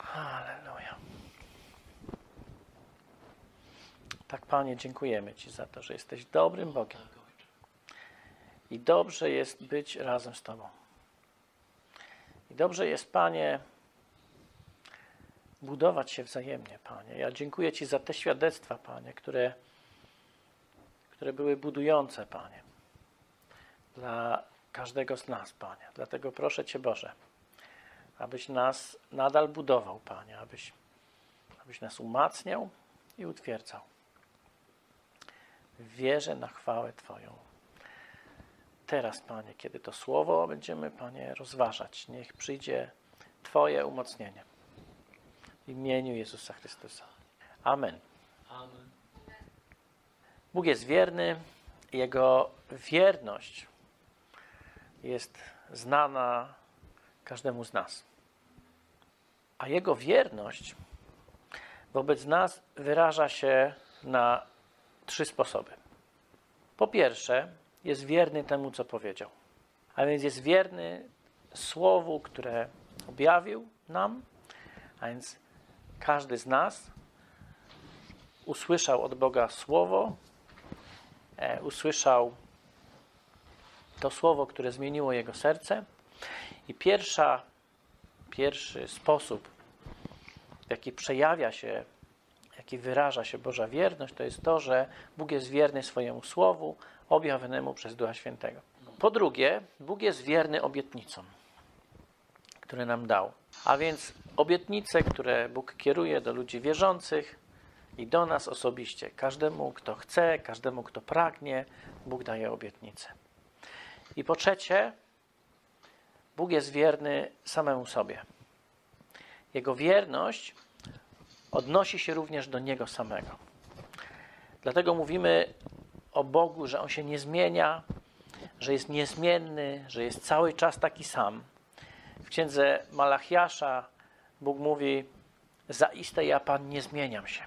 Halleluja. Tak, Panie, dziękujemy Ci za to, że jesteś dobrym Bogiem. I dobrze jest być razem z Tobą. I dobrze jest, Panie, budować się wzajemnie, Panie. Ja dziękuję Ci za te świadectwa, Panie, które były budujące, Panie, dla każdego z nas, Panie. Dlatego proszę Cię, Boże, abyś nas nadal budował, Panie, abyś nas umacniał i utwierdzał w wierze na chwałę Twoją. Teraz, Panie, kiedy to słowo będziemy, Panie, rozważać, niech przyjdzie Twoje umocnienie. W imieniu Jezusa Chrystusa. Amen. Amen. Bóg jest wierny. Jego wierność jest znana każdemu z nas. A Jego wierność wobec nas wyraża się na 3 sposoby. Po pierwsze, jest wierny temu, co powiedział. A więc jest wierny słowu, które objawił nam. A więc każdy z nas usłyszał od Boga słowo, usłyszał to słowo, które zmieniło jego serce. I pierwszy sposób, w jaki przejawia się, w jaki wyraża się Boża wierność, to jest to, że Bóg jest wierny swojemu słowu, objawionemu przez Ducha Świętego. Po drugie, Bóg jest wierny obietnicom, które nam dał. A więc obietnice, które Bóg kieruje do ludzi wierzących i do nas osobiście. Każdemu, kto chce, każdemu, kto pragnie, Bóg daje obietnice. I po trzecie, Bóg jest wierny samemu sobie. Jego wierność odnosi się również do Niego samego. Dlatego mówimy o Bogu, że On się nie zmienia, że jest niezmienny, że jest cały czas taki sam. W księdze Malachiasza Bóg mówi: zaiste ja, Pan, nie zmieniam się.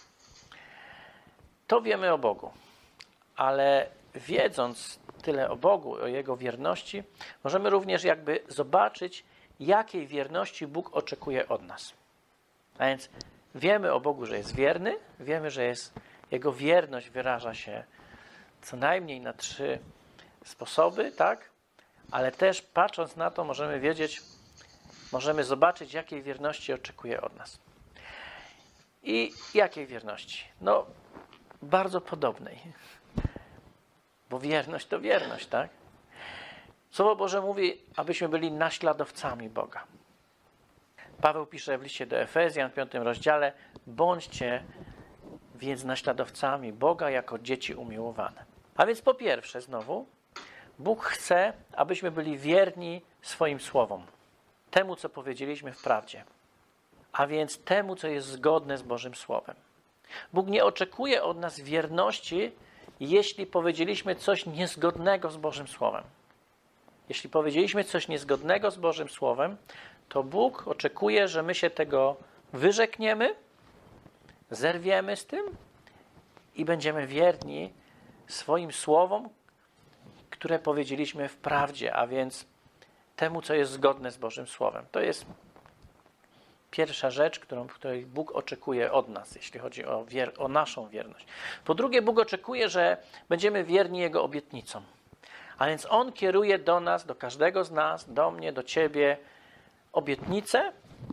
To wiemy o Bogu, ale wiedząc tyle o Bogu, o Jego wierności, możemy również jakby zobaczyć, jakiej wierności Bóg oczekuje od nas. A więc wiemy o Bogu, że jest wierny, wiemy, że Jego wierność wyraża się co najmniej na 3 sposoby, tak? Ale też patrząc na to możemy zobaczyć, jakiej wierności oczekuje od nas. I jakiej wierności? No, bardzo podobnej. Bo wierność to wierność, tak? Słowo Boże mówi, abyśmy byli naśladowcami Boga. Paweł pisze w liście do Efezjan w 5 rozdziale: bądźcie więc naśladowcami Boga jako dzieci umiłowane. A więc po pierwsze znowu, Bóg chce, abyśmy byli wierni swoim słowom. Temu, co powiedzieliśmy w prawdzie. A więc temu, co jest zgodne z Bożym Słowem. Bóg nie oczekuje od nas wierności, jeśli powiedzieliśmy coś niezgodnego z Bożym Słowem. Jeśli powiedzieliśmy coś niezgodnego z Bożym Słowem, to Bóg oczekuje, że my się tego wyrzekniemy, zerwiemy z tym i będziemy wierni swoim słowom, które powiedzieliśmy w prawdzie, a więc temu, co jest zgodne z Bożym Słowem. To jest pierwsza rzecz, której Bóg oczekuje od nas, jeśli chodzi o naszą wierność. Po drugie, Bóg oczekuje, że będziemy wierni Jego obietnicom. A więc On kieruje do nas, do każdego z nas, do mnie, do Ciebie obietnice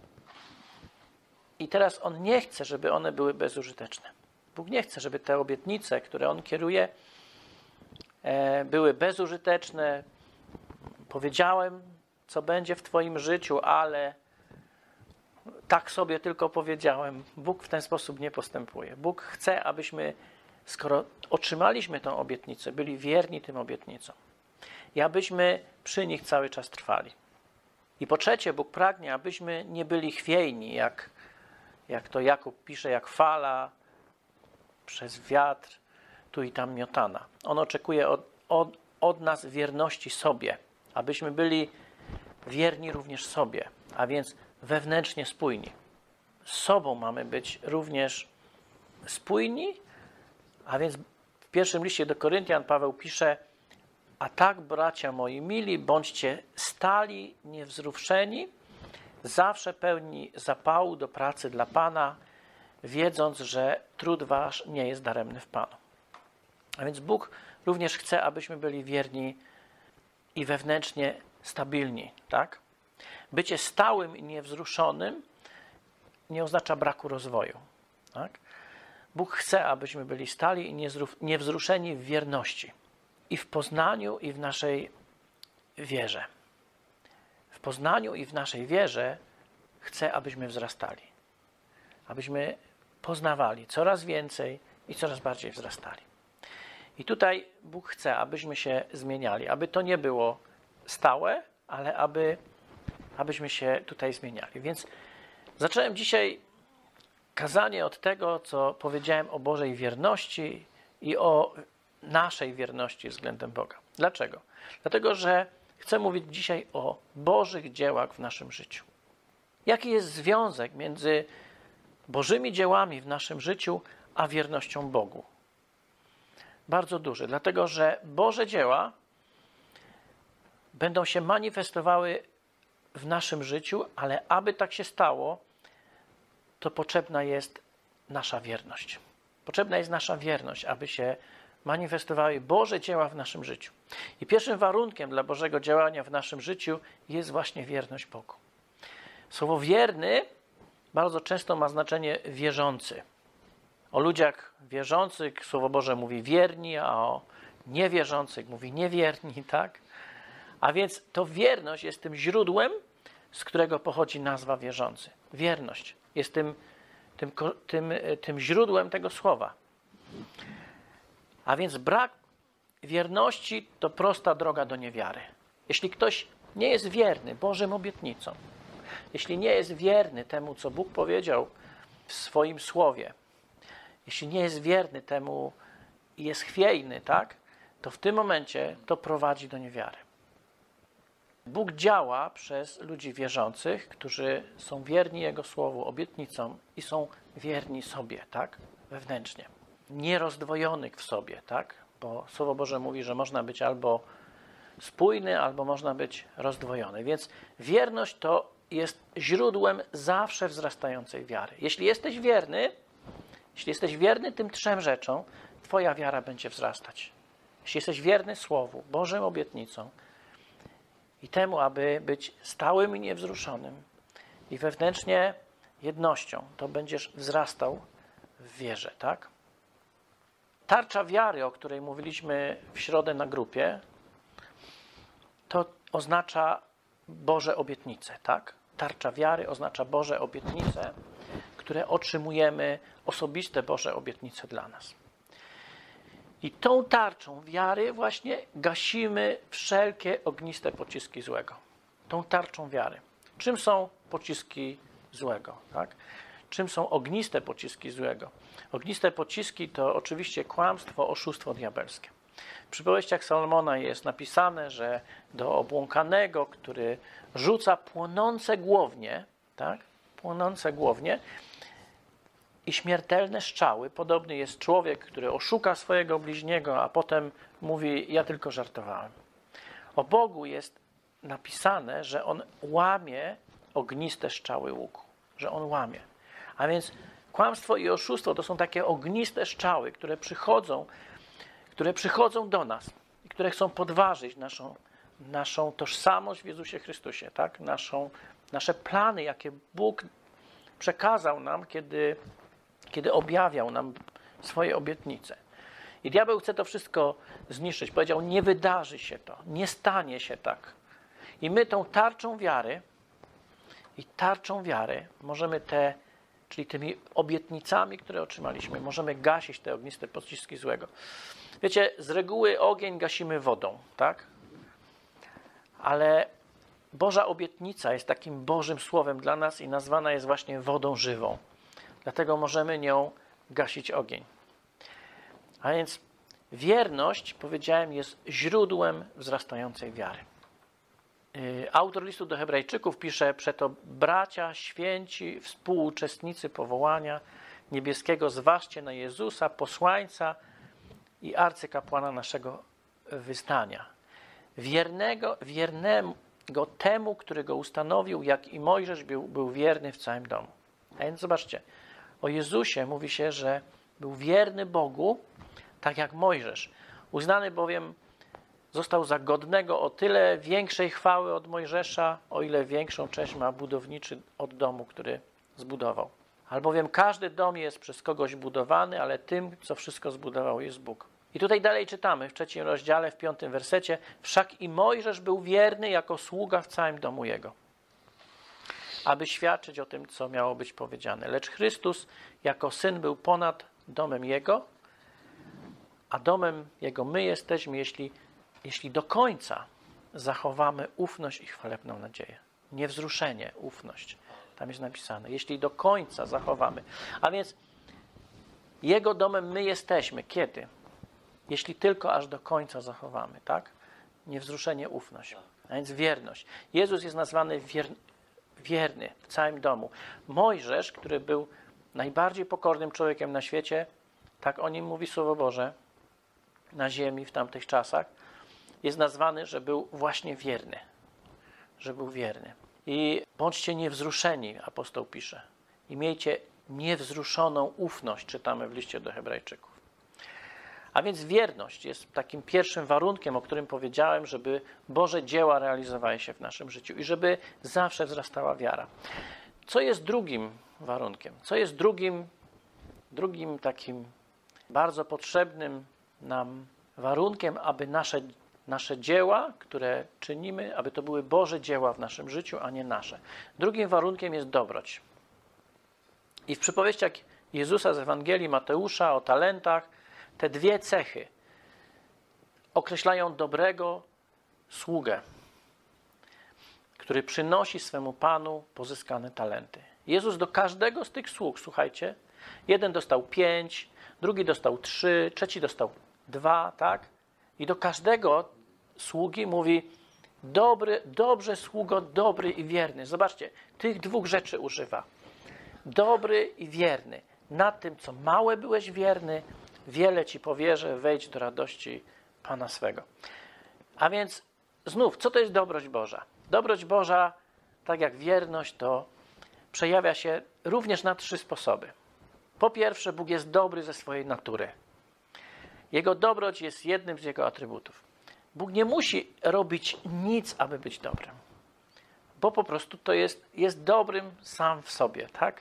i teraz On nie chce, żeby one były bezużyteczne. Bóg nie chce, żeby te obietnice, które On kieruje, były bezużyteczne. Powiedziałem, co będzie w Twoim życiu, ale tak sobie tylko powiedziałem. Bóg w ten sposób nie postępuje. Bóg chce, abyśmy, skoro otrzymaliśmy tę obietnicę, byli wierni tym obietnicom i abyśmy przy nich cały czas trwali. I po trzecie, Bóg pragnie, abyśmy nie byli chwiejni, jak to Jakub pisze, jak fala przez wiatr tu i tam miotana. On oczekuje od nas wierności sobie, abyśmy byli wierni również sobie, a więc wewnętrznie spójni. Z sobą mamy być również spójni, a więc w pierwszym liście do Koryntian Paweł pisze: a tak, bracia moi mili, bądźcie stali, niewzruszeni, zawsze pełni zapału do pracy dla Pana, wiedząc, że trud wasz nie jest daremny w Panu. A więc Bóg również chce, abyśmy byli wierni i wewnętrznie stabilni, tak? Bycie stałym i niewzruszonym nie oznacza braku rozwoju, tak? Bóg chce, abyśmy byli stali i niewzruszeni w wierności i w poznaniu, i w naszej wierze. W poznaniu i w naszej wierze chce, abyśmy wzrastali. Abyśmy poznawali coraz więcej i coraz bardziej wzrastali. I tutaj Bóg chce, abyśmy się zmieniali. Aby to nie było stałe, ale abyśmy się tutaj zmieniali. Więc zacząłem dzisiaj kazanie od tego, co powiedziałem o Bożej wierności i o naszej wierności względem Boga. Dlaczego? Dlatego, że chcę mówić dzisiaj o Bożych dziełach w naszym życiu. Jaki jest związek między Bożymi dziełami w naszym życiu a wiernością Bogu? Bardzo duży, dlatego że Boże dzieła będą się manifestowały w naszym życiu, ale aby tak się stało, to potrzebna jest nasza wierność. Potrzebna jest nasza wierność, aby się manifestowały Boże dzieła w naszym życiu. I pierwszym warunkiem dla Bożego działania w naszym życiu jest właśnie wierność Bogu. Słowo wierny bardzo często ma znaczenie wierzący. O ludziach wierzących Słowo Boże mówi wierni, a o niewierzących mówi niewierni, tak? A więc to wierność jest tym źródłem, z którego pochodzi nazwa wierzący. Wierność jest tym źródłem tego słowa. A więc brak wierności to prosta droga do niewiary. Jeśli ktoś nie jest wierny Bożym obietnicom, jeśli nie jest wierny temu, co Bóg powiedział w swoim słowie, jeśli nie jest wierny temu i jest chwiejny, tak, to w tym momencie to prowadzi do niewiary. Bóg działa przez ludzi wierzących, którzy są wierni Jego słowu, obietnicom i są wierni sobie, tak, wewnętrznie. Nierozdwojonych w sobie, tak, bo Słowo Boże mówi, że można być albo spójny, albo można być rozdwojony. Więc wierność to jest źródłem zawsze wzrastającej wiary. Jeśli jesteś wierny tym trzem rzeczom, twoja wiara będzie wzrastać. Jeśli jesteś wierny Słowu, Bożym obietnicom i temu, aby być stałym i niewzruszonym i wewnętrznie jednością, to będziesz wzrastał w wierze, tak? Tarcza wiary, o której mówiliśmy w środę na grupie, to oznacza Boże obietnice, tak? Tarcza wiary oznacza Boże obietnice, które otrzymujemy, osobiste Boże obietnice dla nas. I tą tarczą wiary właśnie gasimy wszelkie ogniste pociski złego. Tą tarczą wiary. Czym są pociski złego? Tak? Czym są ogniste pociski złego? Ogniste pociski to oczywiście kłamstwo, oszustwo diabelskie. W przypowieściach Salomona jest napisane, że do obłąkanego, który rzuca płonące głownie, tak? Płonące głownie i śmiertelne strzały, podobny jest człowiek, który oszuka swojego bliźniego, a potem mówi, ja tylko żartowałem. O Bogu jest napisane, że On łamie ogniste strzały łuku, że On łamie. A więc kłamstwo i oszustwo to są takie ogniste strzały, które przychodzą do nas i które chcą podważyć naszą tożsamość w Jezusie Chrystusie, tak? Nasze plany, jakie Bóg przekazał nam, kiedy objawiał nam swoje obietnice. I diabeł chce to wszystko zniszczyć. Powiedział, nie wydarzy się to, nie stanie się tak. I my tą tarczą wiary możemy czyli tymi obietnicami, które otrzymaliśmy, możemy gasić te ogniste pociski złego. Wiecie, z reguły ogień gasimy wodą, tak? Ale Boża obietnica jest takim Bożym Słowem dla nas i nazwana jest właśnie wodą żywą. Dlatego możemy nią gasić ogień. A więc wierność, powiedziałem, jest źródłem wzrastającej wiary. Autor listu do Hebrajczyków pisze, przeto bracia święci, współuczestnicy powołania niebieskiego, zważcie na Jezusa, posłańca i arcykapłana naszego wyznania. go temu, który go ustanowił, jak i Mojżesz był wierny w całym domu. A więc zobaczcie, o Jezusie mówi się, że był wierny Bogu, tak jak Mojżesz. Uznany bowiem został za godnego o tyle większej chwały od Mojżesza, o ile większą część ma budowniczy od domu, który zbudował. Albowiem każdy dom jest przez kogoś budowany, ale tym, co wszystko zbudował, jest Bóg. I tutaj dalej czytamy w 3 rozdziale, w 5 wersecie. Wszak i Mojżesz był wierny jako sługa w całym domu jego, aby świadczyć o tym, co miało być powiedziane. Lecz Chrystus jako Syn był ponad domem Jego, a domem Jego my jesteśmy, jeśli do końca zachowamy ufność i chwalebną nadzieję. Niewzruszenie, ufność. Tam jest napisane. Jeśli do końca zachowamy. A więc Jego domem my jesteśmy. Kiedy? Jeśli tylko aż do końca zachowamy, tak? Niewzruszenie, ufność. A więc wierność. Jezus jest nazwany wierny w całym domu. Mojżesz, który był najbardziej pokornym człowiekiem na świecie, tak o nim mówi Słowo Boże, na ziemi w tamtych czasach, jest nazwany, że był właśnie wierny. Że był wierny. I bądźcie niewzruszeni, apostoł pisze. I miejcie niewzruszoną ufność, czytamy w liście do Hebrajczyków. A więc wierność jest takim pierwszym warunkiem, o którym powiedziałem, żeby Boże dzieła realizowały się w naszym życiu i żeby zawsze wzrastała wiara. Co jest drugim warunkiem? Co jest drugim takim bardzo potrzebnym nam warunkiem, aby nasze dzieła, które czynimy, aby to były Boże dzieła w naszym życiu, a nie nasze. Drugim warunkiem jest dobroć. I w przypowieściach Jezusa z Ewangelii Mateusza o talentach te dwie cechy określają dobrego sługę, który przynosi swemu Panu pozyskane talenty. Jezus do każdego z tych sług, słuchajcie, jeden dostał 5, drugi dostał 3, trzeci dostał 2, tak? I do każdego sługi mówi: dobrze sługo, dobry i wierny. Zobaczcie, tych dwóch rzeczy używa. Dobry i wierny. Nad tym, co małe byłeś wierny, wiele ci powierzę, wejdź do radości Pana swego. A więc znów, co to jest dobroć Boża? Dobroć Boża, tak jak wierność, to przejawia się również na 3 sposoby. Po pierwsze, Bóg jest dobry ze swojej natury. Jego dobroć jest jednym z Jego atrybutów. Bóg nie musi robić nic, aby być dobrym. Bo po prostu to jest dobrym sam w sobie, tak?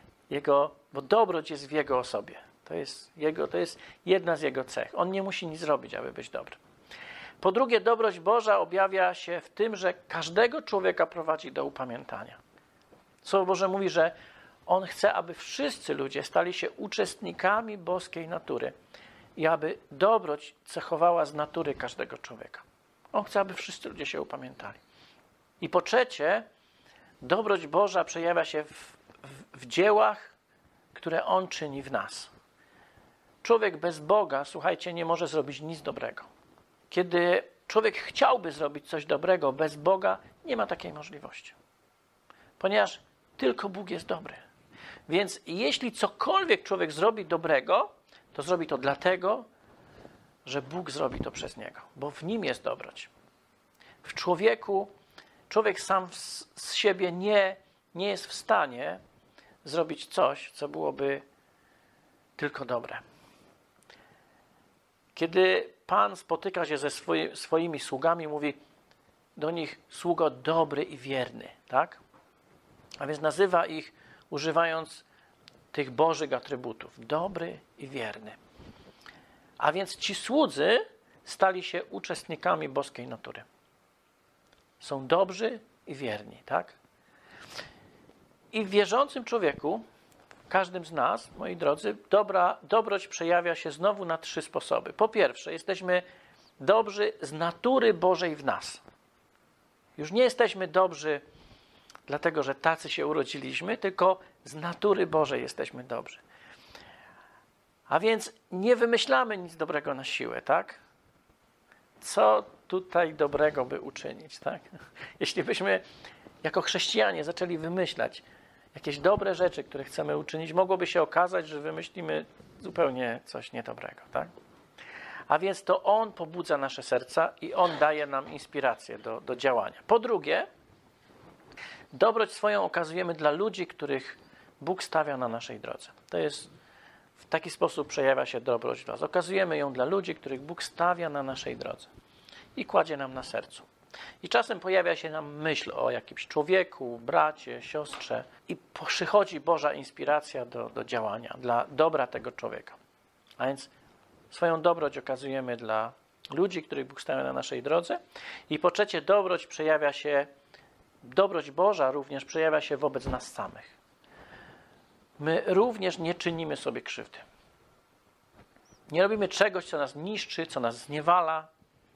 Bo dobroć jest w Jego osobie. To jest jedna z Jego cech. On nie musi nic robić, aby być dobrym. Po drugie, dobroć Boża objawia się w tym, że każdego człowieka prowadzi do upamiętania. Słowo Boże mówi, że On chce, aby wszyscy ludzie stali się uczestnikami boskiej natury i aby dobroć cechowała z natury każdego człowieka. On chce, aby wszyscy ludzie się upamiętali. I po trzecie, dobroć Boża przejawia się w dziełach, które On czyni w nas. Człowiek bez Boga, słuchajcie, nie może zrobić nic dobrego. Kiedy człowiek chciałby zrobić coś dobrego bez Boga, nie ma takiej możliwości. Ponieważ tylko Bóg jest dobry. Więc jeśli cokolwiek człowiek zrobi dobrego, to zrobi to dlatego, że Bóg zrobi to przez niego. Bo w nim jest dobroć. W człowieku, człowiek sam z siebie nie jest w stanie zrobić coś, co byłoby tylko dobre. Kiedy Pan spotyka się ze swoimi sługami, mówi do nich: sługo dobry i wierny, tak? A więc nazywa ich, używając tych bożych atrybutów. Dobry i wierny. A więc ci słudzy stali się uczestnikami boskiej natury. Są dobrzy i wierni, tak? I w wierzącym człowieku, każdym z nas, moi drodzy, dobroć przejawia się znowu na 3 sposoby. Po pierwsze, jesteśmy dobrzy z natury Bożej w nas. Już nie jesteśmy dobrzy dlatego, że tacy się urodziliśmy, tylko z natury Bożej jesteśmy dobrzy. A więc nie wymyślamy nic dobrego na siłę, tak? Co tutaj dobrego by uczynić, tak? Jeśli byśmy jako chrześcijanie zaczęli wymyślać jakieś dobre rzeczy, które chcemy uczynić, mogłoby się okazać, że wymyślimy zupełnie coś niedobrego, tak? A więc to On pobudza nasze serca i On daje nam inspirację do działania. Po drugie, dobroć swoją okazujemy dla ludzi, których Bóg stawia na naszej drodze. To jest, w taki sposób przejawia się dobroć w nas. Okazujemy ją dla ludzi, których Bóg stawia na naszej drodze i kładzie nam na sercu. I czasem pojawia się nam myśl o jakimś człowieku, bracie, siostrze i przychodzi Boża inspiracja do działania, dla dobra tego człowieka. A więc swoją dobroć okazujemy dla ludzi, których Bóg stawia na naszej drodze. I po trzecie, dobroć Boża również przejawia się wobec nas samych. My również nie czynimy sobie krzywdy. Nie robimy czegoś, co nas niszczy, co nas zniewala,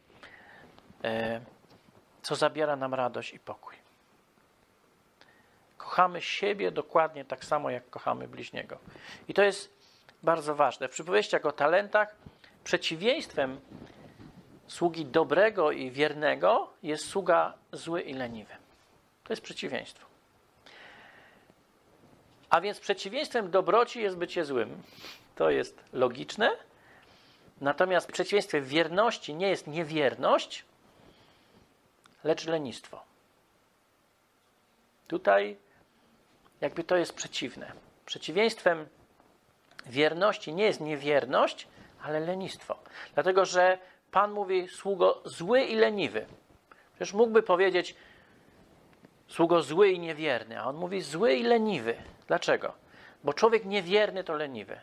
co zabiera nam radość i pokój. Kochamy siebie dokładnie tak samo, jak kochamy bliźniego. I to jest bardzo ważne. W przypowieściach o talentach przeciwieństwem sługi dobrego i wiernego jest sługa zły i leniwy. To jest przeciwieństwo. A więc przeciwieństwem dobroci jest bycie złym. To jest logiczne. Natomiast przeciwieństwem wierności nie jest niewierność, lecz lenistwo. Tutaj jakby to jest przeciwne. Przeciwieństwem wierności nie jest niewierność, ale lenistwo. Dlatego, że Pan mówi sługo zły i leniwy. Przecież mógłby powiedzieć sługo zły i niewierny, a on mówi zły i leniwy. Dlaczego? Bo człowiek niewierny to leniwy.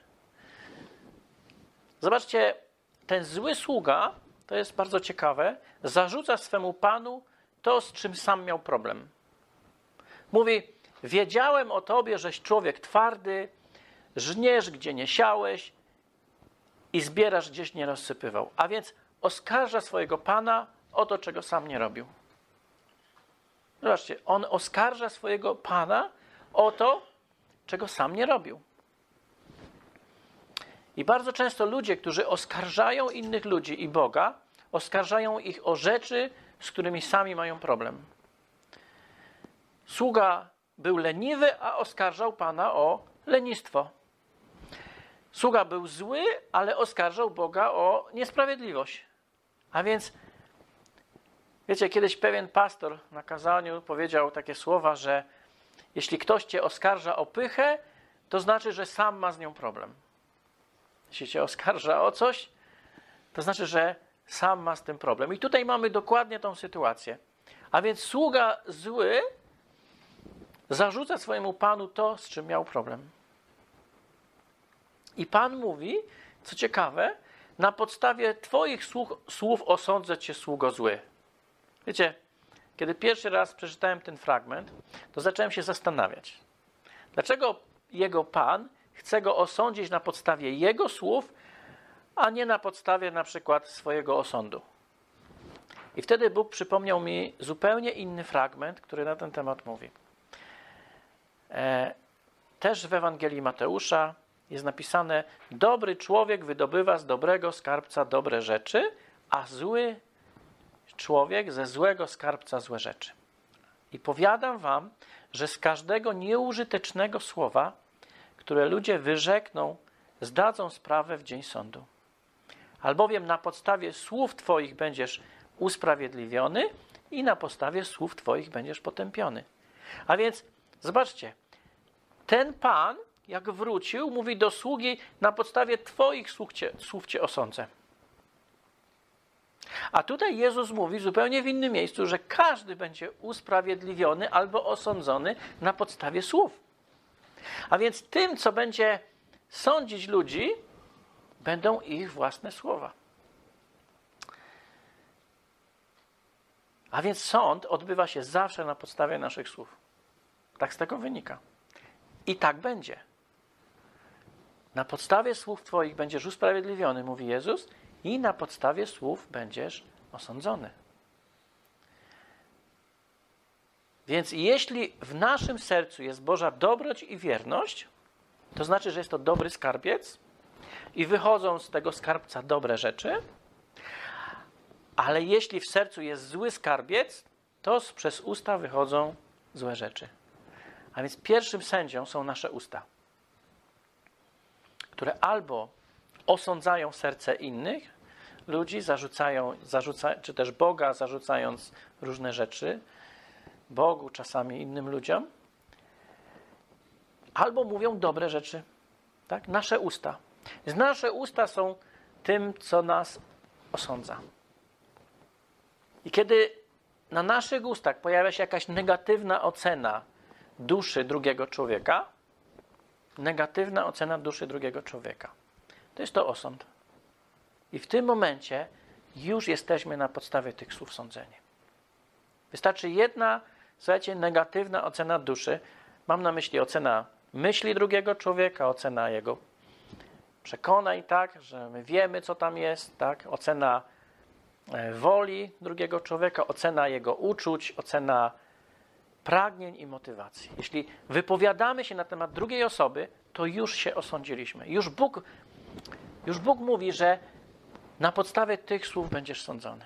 Zobaczcie, ten zły sługa, to jest bardzo ciekawe, zarzuca swemu Panu to, z czym sam miał problem. Mówi, wiedziałem o tobie, żeś człowiek twardy, żniesz, gdzie nie siałeś i zbierasz, gdzieś nie rozsypywał. A więc oskarża swojego Pana o to, czego sam nie robił. Zobaczcie, on oskarża swojego Pana o to, czego sam nie robił. I bardzo często ludzie, którzy oskarżają innych ludzi i Boga, oskarżają ich o rzeczy, z którymi sami mają problem. Sługa był leniwy, a oskarżał Pana o lenistwo. Sługa był zły, ale oskarżał Boga o niesprawiedliwość. A więc, wiecie, kiedyś pewien pastor na kazaniu powiedział takie słowa, że jeśli ktoś cię oskarża o pychę, to znaczy, że sam ma z nią problem. Jeśli cię oskarża o coś, to znaczy, że sam ma z tym problem. I tutaj mamy dokładnie tą sytuację. A więc sługa zły zarzuca swojemu Panu to, z czym miał problem. I Pan mówi, co ciekawe, na podstawie twoich słów osądzę cię, sługo zły. Wiecie, kiedy pierwszy raz przeczytałem ten fragment, to zacząłem się zastanawiać. Dlaczego jego Pan chce go osądzić na podstawie jego słów, a nie na podstawie na przykład swojego osądu. I wtedy Bóg przypomniał mi zupełnie inny fragment, który na ten temat mówi. Też w Ewangelii Mateusza jest napisane: dobry człowiek wydobywa z dobrego skarbca dobre rzeczy, a zły człowiek ze złego skarbca złe rzeczy. I powiadam wam, że z każdego nieużytecznego słowa, które ludzie wyrzekną, zdadzą sprawę w dzień sądu. Albowiem na podstawie słów twoich będziesz usprawiedliwiony i na podstawie słów twoich będziesz potępiony. A więc, zobaczcie, ten Pan, jak wrócił, mówi do sługi, na podstawie twoich słów cię osądzę. A tutaj Jezus mówi zupełnie w innym miejscu, że każdy będzie usprawiedliwiony albo osądzony na podstawie słów. A więc tym, co będzie sądzić ludzi, będą ich własne słowa. A więc sąd odbywa się zawsze na podstawie naszych słów. Tak z tego wynika. I tak będzie. Na podstawie słów twoich będziesz usprawiedliwiony, mówi Jezus, i na podstawie słów będziesz osądzony. Więc jeśli w naszym sercu jest Boża dobroć i wierność, to znaczy, że jest to dobry skarbiec i wychodzą z tego skarbca dobre rzeczy, ale jeśli w sercu jest zły skarbiec, to przez usta wychodzą złe rzeczy. A więc pierwszym sędzią są nasze usta, które albo osądzają serce innych, ludzi, czy też Boga, zarzucając różne rzeczy, Bogu, czasami innym ludziom, albo mówią dobre rzeczy. Tak? Nasze usta. Nasze usta są tym, co nas osądza. I kiedy na naszych ustach pojawia się jakaś negatywna ocena duszy drugiego człowieka, to jest to osąd. I w tym momencie już jesteśmy na podstawie tych słów sądzeni. Wystarczy jedna, słuchajcie, negatywna ocena duszy. Mam na myśli ocena myśli drugiego człowieka, ocena jego przekonań, tak, że my wiemy, co tam jest, tak, ocena woli drugiego człowieka, ocena jego uczuć, ocena pragnień i motywacji. Jeśli wypowiadamy się na temat drugiej osoby, to już się osądziliśmy. Już Bóg mówi, że na podstawie tych słów będziesz sądzony.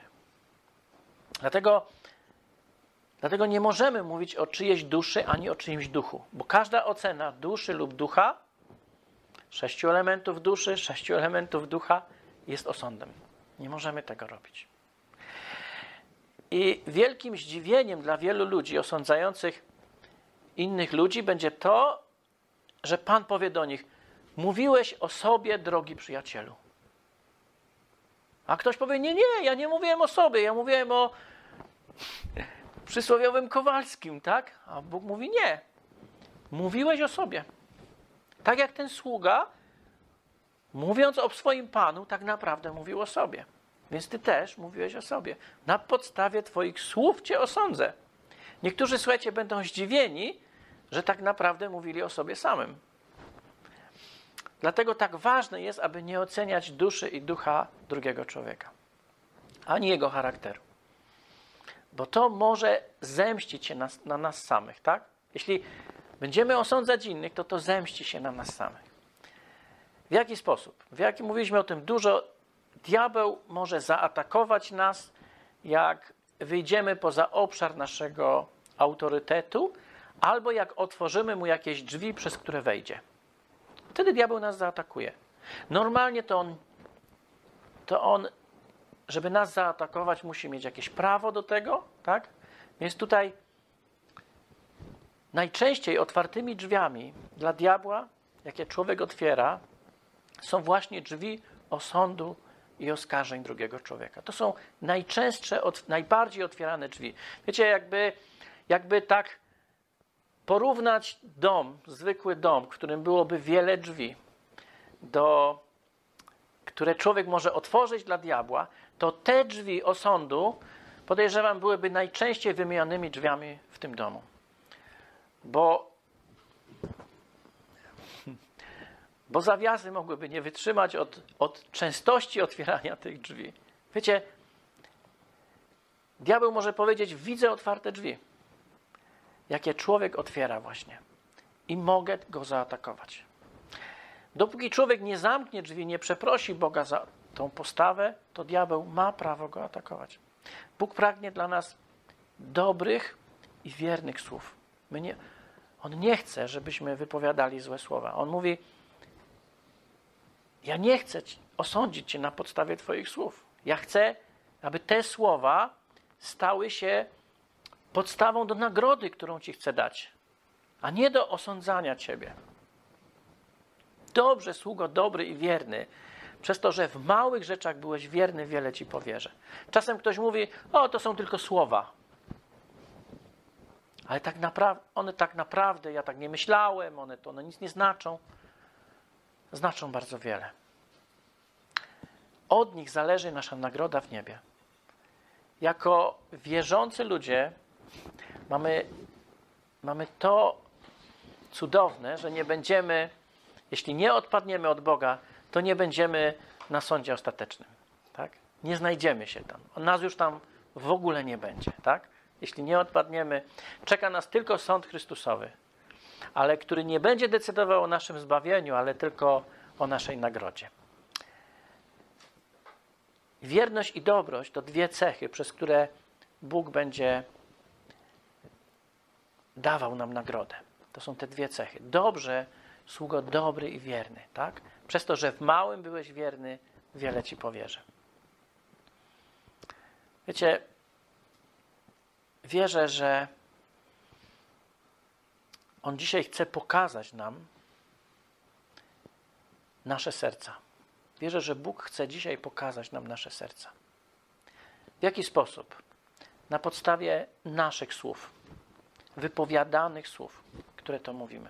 Dlatego nie możemy mówić o czyjejś duszy, ani o czyimś duchu. Bo każda ocena duszy lub ducha, 6 elementów duszy, 6 elementów ducha, jest osądem. Nie możemy tego robić. I wielkim zdziwieniem dla wielu ludzi osądzających innych ludzi będzie to, że Pan powie do nich: mówiłeś o sobie, drogi przyjacielu. A ktoś powie: nie, ja nie mówiłem o sobie, ja mówiłem o przysłowiowym Kowalskim, tak? A Bóg mówi: nie, mówiłeś o sobie. Tak jak ten sługa, mówiąc o swoim Panu, tak naprawdę mówił o sobie. Więc ty też mówiłeś o sobie. Na podstawie twoich słów cię osądzę. Niektórzy, słuchajcie, będą zdziwieni, że tak naprawdę mówili o sobie samym. Dlatego tak ważne jest, aby nie oceniać duszy i ducha drugiego człowieka, ani jego charakteru. Bo to może zemścić się na nas samych, tak? Jeśli będziemy osądzać innych, to zemści się na nas samych. W jaki sposób? Mówiliśmy o tym dużo. Diabeł może zaatakować nas, jak wyjdziemy poza obszar naszego autorytetu, albo jak otworzymy mu jakieś drzwi, przez które wejdzie. Wtedy diabeł nas zaatakuje. Normalnie to on, żeby nas zaatakować, musi mieć jakieś prawo do tego, tak? Więc tutaj najczęściej otwartymi drzwiami dla diabła, jakie człowiek otwiera, są właśnie drzwi osądu i oskarżeń drugiego człowieka. To są najczęstsze, najbardziej otwierane drzwi. Wiecie, jakby tak porównać dom, zwykły dom, w którym byłoby wiele drzwi, które człowiek może otworzyć dla diabła, to te drzwi osądu, podejrzewam, byłyby najczęściej wymienianymi drzwiami w tym domu. Bo zawiasy mogłyby nie wytrzymać od częstości otwierania tych drzwi. Wiecie, diabeł może powiedzieć: widzę otwarte drzwi, jakie człowiek otwiera właśnie, i mogę go zaatakować. Dopóki człowiek nie zamknie drzwi, nie przeprosi Boga za tą postawę, to diabeł ma prawo go atakować. Bóg pragnie dla nas dobrych i wiernych słów. On nie chce, żebyśmy wypowiadali złe słowa. On mówi: ja nie chcę osądzić cię na podstawie twoich słów. Ja chcę, aby te słowa stały się podstawą do nagrody, którą ci chcę dać, a nie do osądzania ciebie. Dobrze, sługo dobry i wierny, przez to, że w małych rzeczach byłeś wierny, wiele ci powierzę. Czasem ktoś mówi: o, to są tylko słowa. Ale one tak naprawdę, ja tak nie myślałem, one nic nie znaczą. Znaczą bardzo wiele. Od nich zależy nasza nagroda w niebie. Jako wierzący ludzie mamy to cudowne, że nie będziemy, jeśli nie odpadniemy od Boga, to nie będziemy na sądzie ostatecznym. Tak? Nie znajdziemy się tam. Nas już tam w ogóle nie będzie. Tak? Jeśli nie odpadniemy, czeka nas tylko sąd Chrystusowy, ale który nie będzie decydował o naszym zbawieniu, ale tylko o naszej nagrodzie. Wierność i dobrość to dwie cechy, przez które Bóg będzie dawał nam nagrodę. To są te dwie cechy. Dobrze, sługo dobry i wierny. Tak? Przez to, że w małym byłeś wierny, wiele ci powierzę. Wiecie, wierzę, że On dzisiaj chce pokazać nam nasze serca. Wierzę, że Bóg chce dzisiaj pokazać nam nasze serca. W jaki sposób? Na podstawie naszych słów, wypowiadanych słów, które to mówimy.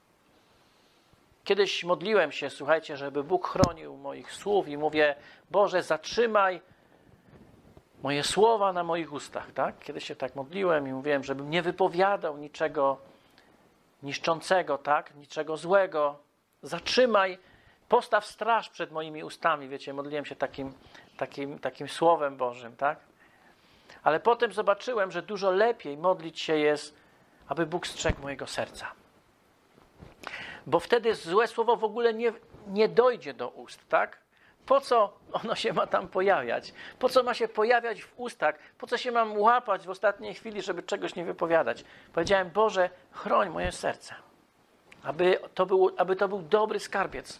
Kiedyś modliłem się, słuchajcie, żeby Bóg chronił moich słów i mówię, Boże, zatrzymaj moje słowa na moich ustach. Tak? Kiedyś się tak modliłem i mówiłem, żebym nie wypowiadał niczego niszczącego, tak? Niczego złego. Zatrzymaj, postaw straż przed moimi ustami. Wiecie, modliłem się takim słowem Bożym, tak? Ale potem zobaczyłem, że dużo lepiej modlić się jest, aby Bóg strzegł mojego serca. Bo wtedy złe słowo w ogóle nie dojdzie do ust, tak? Po co ono się ma tam pojawiać? Po co ma się pojawiać w ustach? Po co się mam łapać w ostatniej chwili, żeby czegoś nie wypowiadać? Powiedziałem, Boże, chroń moje serce. Aby to był dobry skarbiec.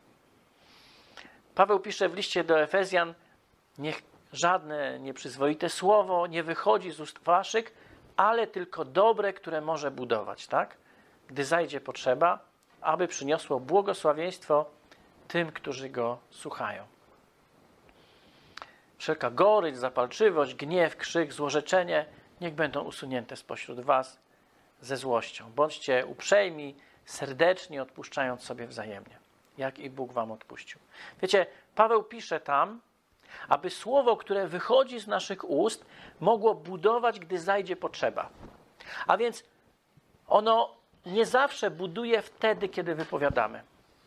Paweł pisze w liście do Efezjan, niech żadne nieprzyzwoite słowo nie wychodzi z ust waszych, ale tylko dobre, które może budować, tak? Gdy zajdzie potrzeba, aby przyniosło błogosławieństwo tym, którzy go słuchają. Wszelka gorycz, zapalczywość, gniew, krzyk, złorzeczenie niech będą usunięte spośród was ze złością. Bądźcie uprzejmi, serdeczni, odpuszczając sobie wzajemnie, jak i Bóg wam odpuścił. Wiecie, Paweł pisze tam, aby słowo, które wychodzi z naszych ust, mogło budować, gdy zajdzie potrzeba. A więc ono nie zawsze buduje wtedy, kiedy wypowiadamy.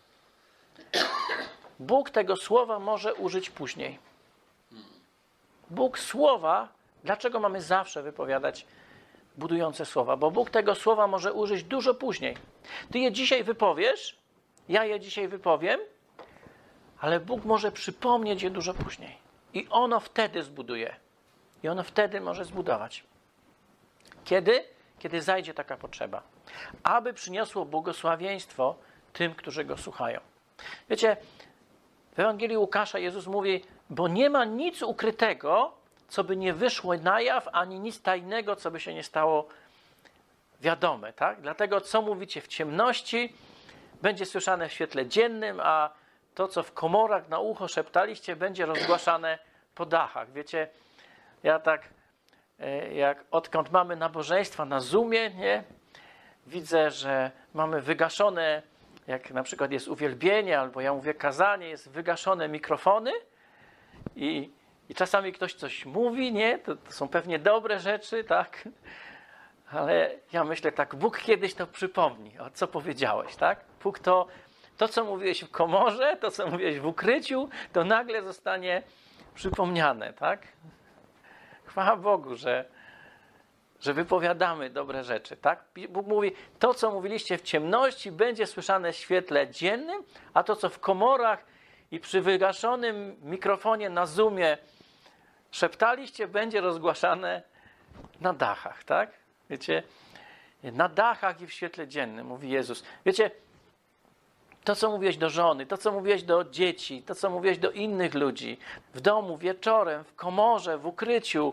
Bóg tego słowa może użyć później. Bóg słowa, dlaczego mamy zawsze wypowiadać budujące słowa? Bo Bóg tego słowa może użyć dużo później. Ty je dzisiaj wypowiesz, ja je dzisiaj wypowiem, ale Bóg może przypomnieć je dużo później. I ono wtedy zbuduje. I ono wtedy może zbudować. Kiedy? Kiedy zajdzie taka potrzeba. Aby przyniosło błogosławieństwo tym, którzy go słuchają. Wiecie, w Ewangelii Łukasza Jezus mówi, bo nie ma nic ukrytego, co by nie wyszło na jaw, ani nic tajnego, co by się nie stało wiadome. Tak? Dlatego, co mówicie w ciemności, będzie słyszane w świetle dziennym, a to, co w komorach na ucho szeptaliście, będzie rozgłaszane po dachach. Wiecie, ja tak, odkąd mamy nabożeństwa na Zoomie, nie, widzę, że mamy wygaszone, jak na przykład jest uwielbienie, albo ja mówię kazanie, jest wygaszone mikrofony i czasami ktoś coś mówi, nie, to są pewnie dobre rzeczy, tak, ale ja myślę tak, Bóg kiedyś to przypomni, o co powiedziałeś, tak, Bóg to, co mówiłeś w komorze, to, co mówiłeś w ukryciu, to nagle zostanie przypomniane, tak? Chwała Bogu, że wypowiadamy dobre rzeczy, tak? Bóg mówi, to, co mówiliście w ciemności, będzie słyszane w świetle dziennym, a to, co w komorach i przy wygaszonym mikrofonie na Zoomie szeptaliście, będzie rozgłaszane na dachach, tak? Wiecie, na dachach i w świetle dziennym, mówi Jezus. Wiecie, to, co mówiłeś do żony, to, co mówiłeś do dzieci, to, co mówiłeś do innych ludzi, w domu, wieczorem, w komorze, w ukryciu,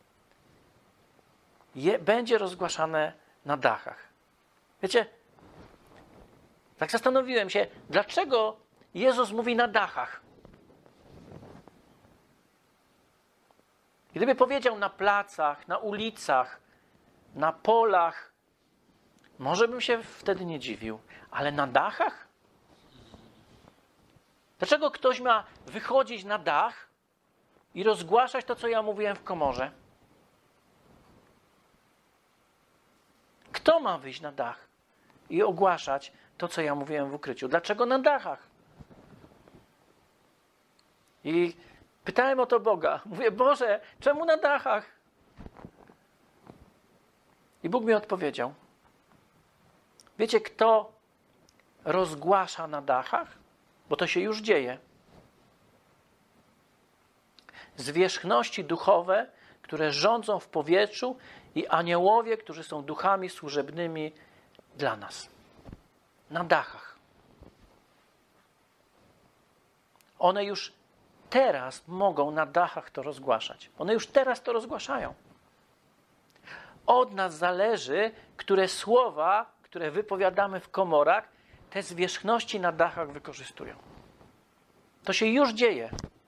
będzie rozgłaszane na dachach. Wiecie, tak zastanowiłem się, dlaczego Jezus mówi na dachach? Gdyby powiedział na placach, na ulicach, na polach, może bym się wtedy nie dziwił, ale na dachach? Dlaczego ktoś ma wychodzić na dach i rozgłaszać to, co ja mówiłem w komorze? Kto ma wyjść na dach i ogłaszać to, co ja mówiłem w ukryciu? Dlaczego na dachach? I pytałem o to Boga. Mówię, Boże, czemu na dachach? I Bóg mi odpowiedział. Wiecie, kto rozgłasza na dachach? Bo to się już dzieje. Zwierzchności duchowe, które rządzą w powietrzu i aniołowie, którzy są duchami służebnymi dla nas. Na dachach. One już teraz mogą na dachach to rozgłaszać. One już teraz to rozgłaszają. Od nas zależy, które słowa, które wypowiadamy w komorach, te zwierzchności na dachach wykorzystują. To się już dzieje.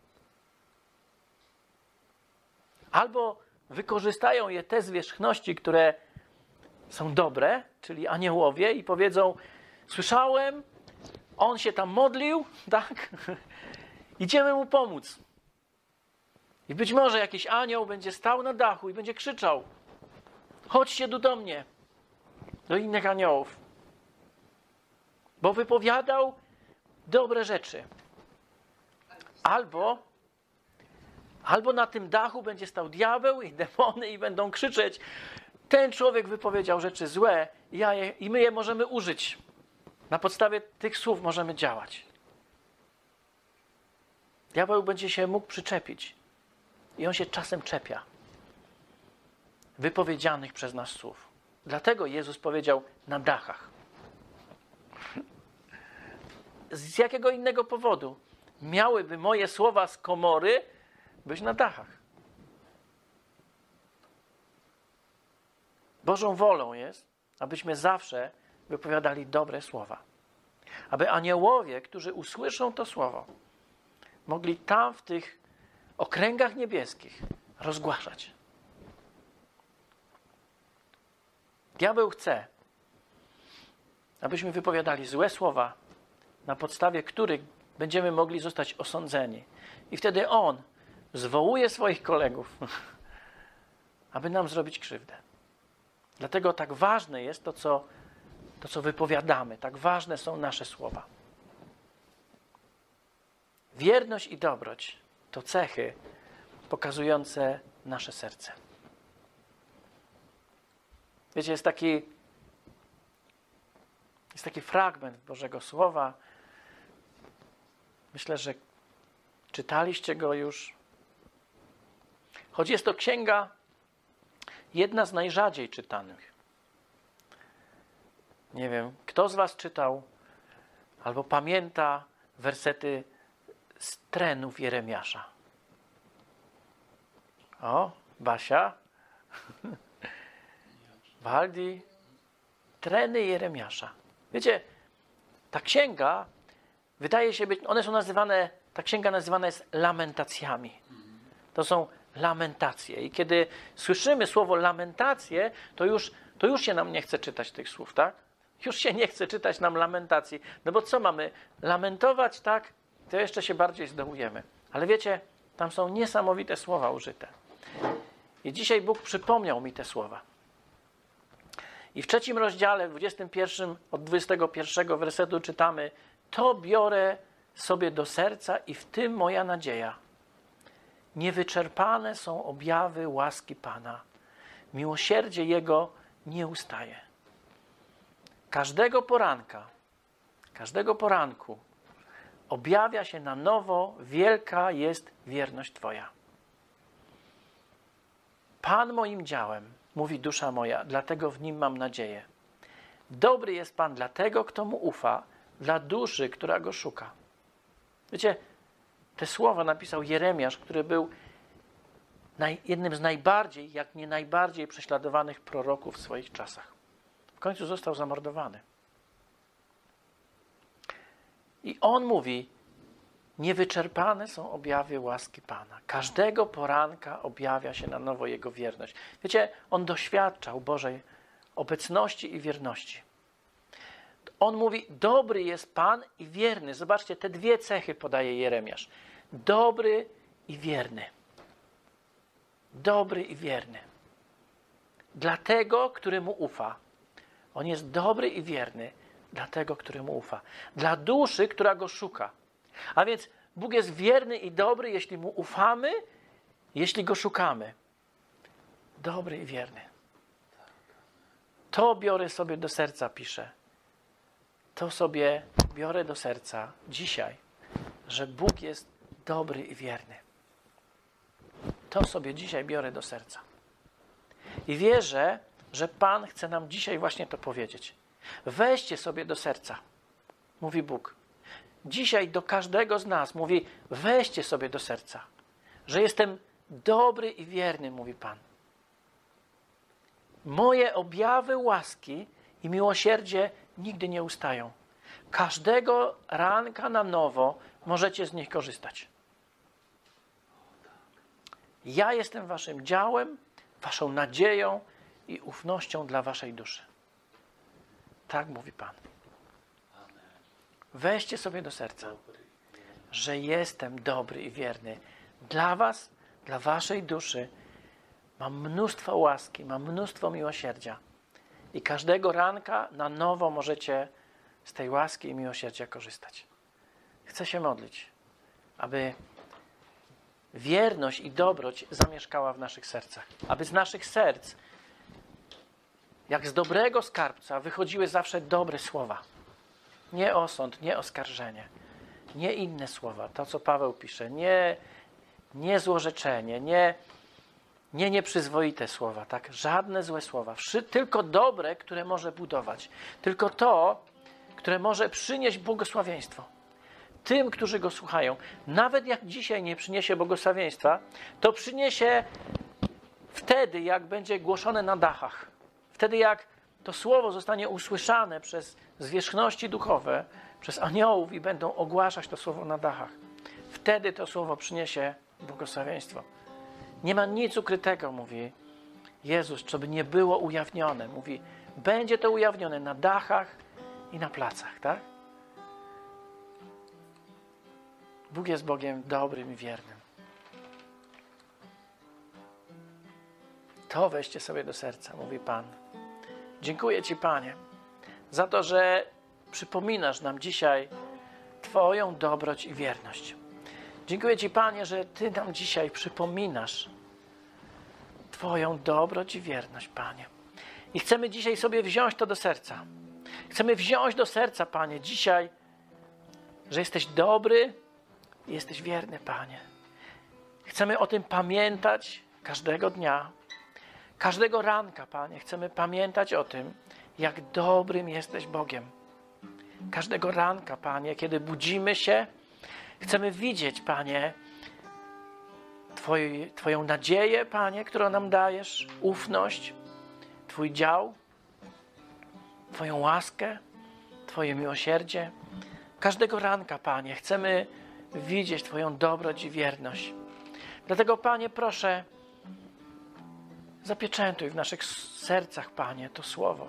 Albo wykorzystają je te zwierzchności, które są dobre, czyli aniołowie, i powiedzą: słyszałem, on się tam modlił, tak? Idziemy mu pomóc. I być może jakiś anioł będzie stał na dachu i będzie krzyczał: chodźcie tu do mnie, do innych aniołów. Bo wypowiadał dobre rzeczy. Albo na tym dachu będzie stał diabeł i demony i będą krzyczeć: ten człowiek wypowiedział rzeczy złe i my je możemy użyć. Na podstawie tych słów możemy działać. Diabeł będzie się mógł przyczepić. I on się czasem czepia wypowiedzianych przez nas słów. Dlatego Jezus powiedział: na dachach. Z jakiego innego powodu miałyby moje słowa z komory być na dachach? Bożą wolą jest, abyśmy zawsze wypowiadali dobre słowa. Aby aniołowie, którzy usłyszą to słowo, mogli tam w tych okręgach niebieskich rozgłaszać. Diabeł chce, abyśmy wypowiadali złe słowa, na podstawie których będziemy mogli zostać osądzeni. I wtedy on zwołuje swoich kolegów, aby nam zrobić krzywdę. Dlatego tak ważne jest to, co wypowiadamy. Tak ważne są nasze słowa. Wierność i dobroć to cechy pokazujące nasze serce. Wiecie, jest taki fragment Bożego Słowa. Myślę, że czytaliście go już. Choć jest to księga jedna z najrzadziej czytanych. Nie wiem, kto z was czytał albo pamięta wersety z trenów Jeremiasza? O, Basia, Waldi, treny Jeremiasza. Wiecie, ta księga wydaje się być, ta księga nazywana jest lamentacjami. To są lamentacje. I kiedy słyszymy słowo lamentacje, to już się nam nie chce czytać tych słów, tak? Już się nie chce czytać nam lamentacji. No bo co mamy? Lamentować, tak? To jeszcze się bardziej zdołujemy. Ale wiecie, tam są niesamowite słowa użyte. I dzisiaj Bóg przypomniał mi te słowa. I w 3 rozdziale, w 21, od 21 wersetu czytamy: to biorę sobie do serca i w tym moja nadzieja. Niewyczerpane są objawy łaski Pana. Miłosierdzie Jego nie ustaje. Każdego poranku objawia się na nowo, wielka jest wierność Twoja. Pan moim działem, mówi dusza moja, dlatego w Nim mam nadzieję. Dobry jest Pan dla tego, kto Mu ufa, dla duszy, która Go szuka. Wiecie, te słowa napisał Jeremiasz, który był jednym z najbardziej, jak nie najbardziej prześladowanych proroków w swoich czasach. W końcu został zamordowany. I on mówi: niewyczerpane są objawy łaski Pana. Każdego poranka objawia się na nowo Jego wierność. Wiecie, on doświadczał Bożej obecności i wierności. On mówi: dobry jest Pan i wierny. Zobaczcie, te dwie cechy podaje Jeremiasz. Dobry i wierny. Dobry i wierny. Dla tego, który Mu ufa. On jest dobry i wierny dla tego, który Mu ufa. Dla duszy, która Go szuka. A więc Bóg jest wierny i dobry, jeśli Mu ufamy, jeśli Go szukamy. Dobry i wierny. To biorę sobie do serca, pisze. To sobie biorę do serca dzisiaj, że Bóg jest dobry i wierny. To sobie dzisiaj biorę do serca. I wierzę, że Pan chce nam dzisiaj właśnie to powiedzieć. Weźcie sobie do serca, mówi Bóg. dzisiaj do każdego z nas mówi, weźcie sobie do serca, że jestem dobry i wierny, mówi Pan. Moje objawy łaski i miłosierdzie nigdy nie ustają. Każdego ranka na nowo możecie z nich korzystać. Ja jestem waszym działem, waszą nadzieją i ufnością dla waszej duszy. Tak mówi Pan. Weźcie sobie do serca, że jestem dobry i wierny dla was, dla waszej duszy. Mam mnóstwo łaski, mam mnóstwo miłosierdzia. I każdego ranka na nowo możecie z tej łaski i miłosierdzia korzystać. Chcę się modlić, aby wierność i dobroć zamieszkała w naszych sercach. Aby z naszych serc, jak z dobrego skarbca, wychodziły zawsze dobre słowa. Nie osąd, nie oskarżenie, nie inne słowa. To, co Paweł pisze, nie złorzeczenie, nie nieprzyzwoite słowa, tak? Żadne złe słowa. Tylko dobre, które może budować. Tylko to, które może przynieść błogosławieństwo. Tym, którzy go słuchają. Nawet jak dzisiaj nie przyniesie błogosławieństwa, to przyniesie wtedy, jak będzie głoszone na dachach. Wtedy, jak to słowo zostanie usłyszane przez zwierzchności duchowe, przez aniołów i będą ogłaszać to słowo na dachach. Wtedy to słowo przyniesie błogosławieństwo. Nie ma nic ukrytego, mówi Jezus, co by nie było ujawnione. Mówi, będzie to ujawnione na dachach i na placach, tak? Bóg jest Bogiem dobrym i wiernym. To weźcie sobie do serca, mówi Pan. Dziękuję Ci, Panie, za to, że przypominasz nam dzisiaj Twoją dobroć i wierność. Dziękuję Ci, Panie, że Ty nam dzisiaj przypominasz Twoją dobroć i wierność, Panie. I chcemy dzisiaj sobie wziąć to do serca. Chcemy wziąć do serca, Panie, dzisiaj, że jesteś dobry i jesteś wierny, Panie. Chcemy o tym pamiętać każdego dnia, każdego ranka, Panie. Chcemy pamiętać o tym, jak dobrym jesteś Bogiem. Każdego ranka, Panie, kiedy budzimy się, chcemy widzieć, Panie, Twoją nadzieję, Panie, którą nam dajesz, ufność, Twój dział, Twoją łaskę, Twoje miłosierdzie. Każdego ranka, Panie, chcemy widzieć Twoją dobroć i wierność. Dlatego, Panie, proszę, zapieczętuj w naszych sercach, Panie, to słowo,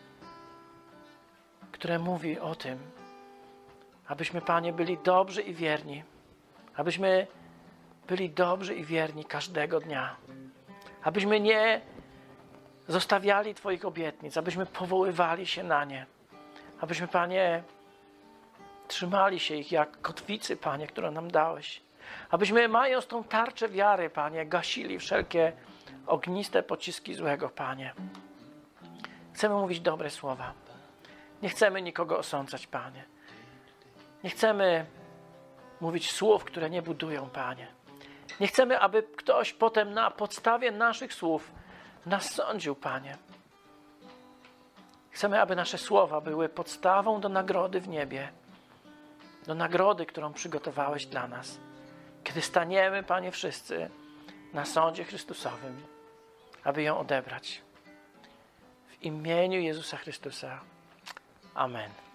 które mówi o tym, abyśmy, Panie, byli dobrzy i wierni. Abyśmy byli dobrzy i wierni każdego dnia. Abyśmy nie zostawiali Twoich obietnic, abyśmy powoływali się na nie. Abyśmy, Panie, trzymali się ich jak kotwicy, Panie, którą nam dałeś. Abyśmy, mając tą tarczę wiary, Panie, gasili wszelkie ogniste pociski złego, Panie. Chcemy mówić dobre słowa. Nie chcemy nikogo osądzać, Panie. Nie chcemy mówić słów, które nie budują, Panie. Nie chcemy, aby ktoś potem na podstawie naszych słów nas sądził, Panie. Chcemy, aby nasze słowa były podstawą do nagrody w niebie. Do nagrody, którą przygotowałeś dla nas. Kiedy staniemy, Panie, wszyscy na sądzie Chrystusowym, aby ją odebrać. W imieniu Jezusa Chrystusa. Amen.